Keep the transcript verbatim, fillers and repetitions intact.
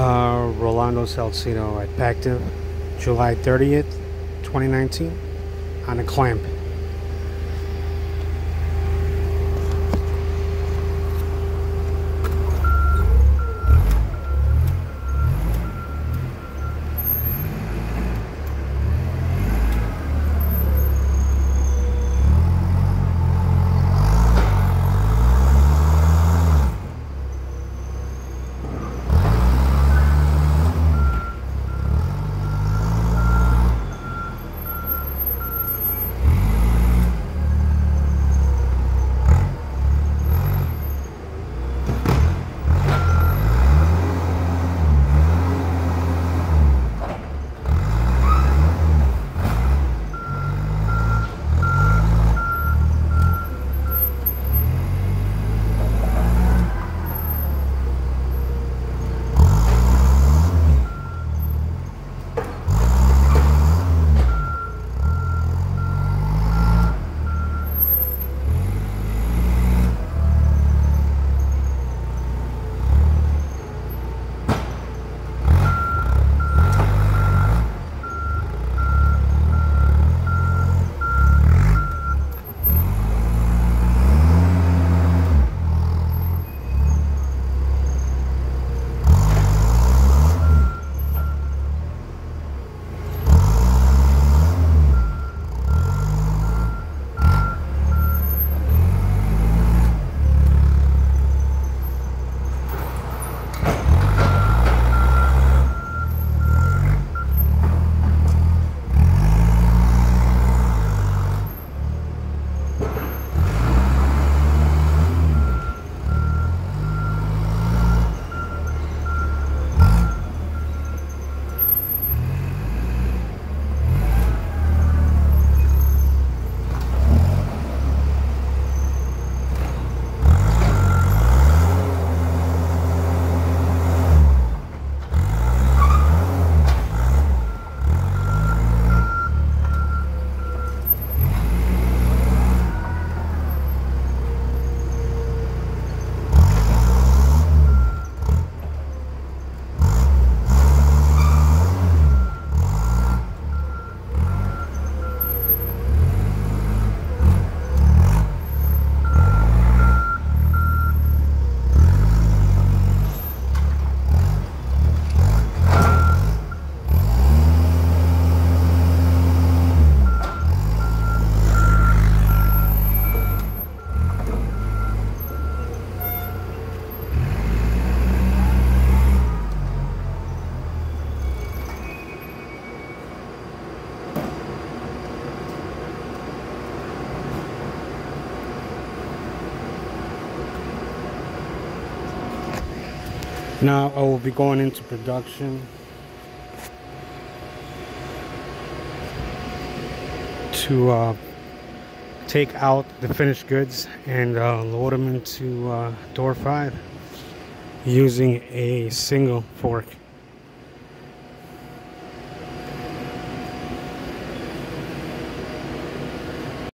Uh, Rolando Salcino at Pactiv, July thirtieth, twenty nineteen, on a clamp. Now I will be going into production to uh, take out the finished goods and uh, load them into uh, door five using a single fork.